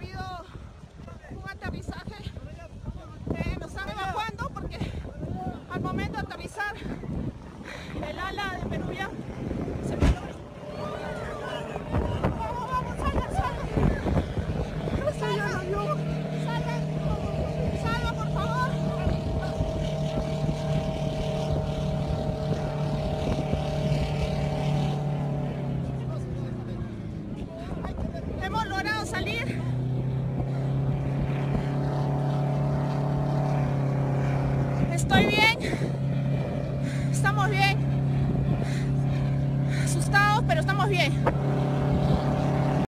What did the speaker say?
habido un aterrizaje. Nos están evacuando porque al momento de aterrizar el ala de Peruvian se paró. Vamos, salgan. Salgan, por favor. Hemos logrado salir. Estoy bien. Estamos bien. Asustados, pero estamos bien.